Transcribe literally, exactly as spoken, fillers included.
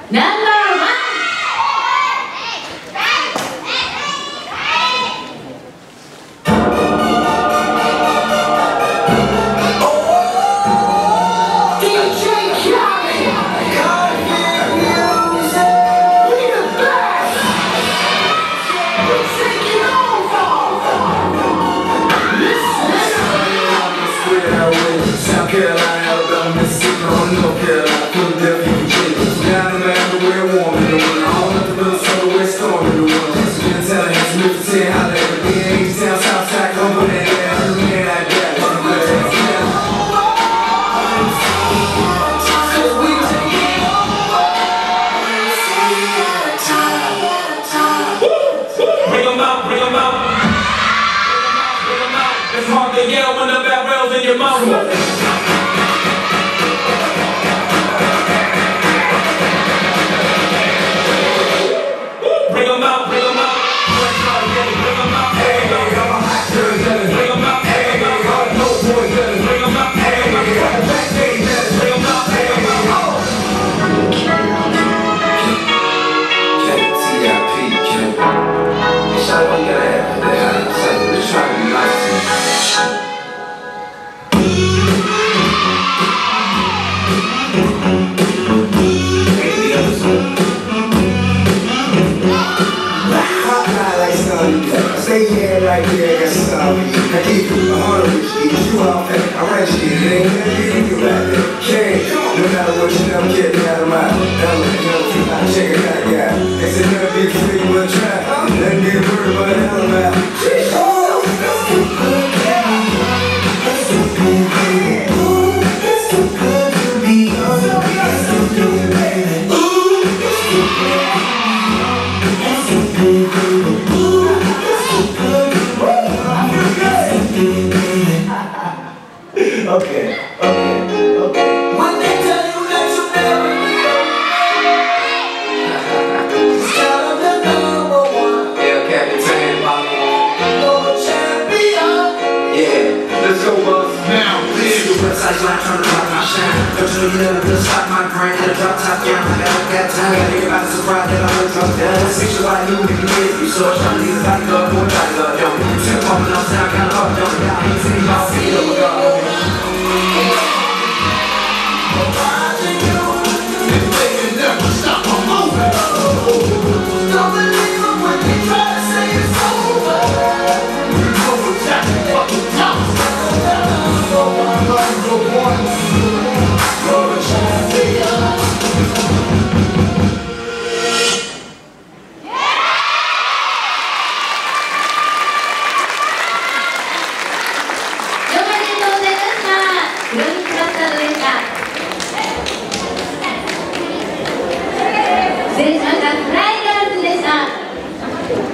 South Carolina, Alabama, Mississippi, North Carolina, Philadelphia, Virginia. Down in Miami, where warm in the winter. All up the Minnesota, where storm in the winter. Michigan, Tallahassee, Memphis, ten, holla at the B H Town, Southside, Cumberland, and I heard man like that. Bring them out, bring them out. Bring them out. It's hard to yell when the barrel's in your mouth. Bring them out, bring them out. Bring them out, hey, I'm a hot girl, bring them out, hey, I'm a no boy, bring them out, hey, I'm a back day, bring them out, hey, I'm a T I P, Ken. Shout out, you gotta have that. I'm just trying to be nice to you. Say yeah right there, that's something. I keep you a hundred with you, you off and I ran shit, it ain't nothing you can do right there. Can't, no matter what you never get me out of my element, you know, keep my check it out, yeah. They said never be free, but try, nothing be worried about the hell about. Oh, that's so good, yeah. That's so good, baby. Ooh, that's so good to be on. That's so good, baby. Ooh, that's so good. That's so good, baby. Okay, okay, okay. When they tell you that you never start the number one. Yeah, Captain Global champion. Yeah, let's go, boss. Now, please. The website's like trying to drop my shine. Don't you know you never gonna stop my grind in a drop top gown. I got that time. Got everybody surprised that I heard drop down. Six you like you, if you get you so trying to leave the body up, boy, body up, yo. Tip popping off down, kinda hard, don't y'all ain't seen y'all see it, oh my God.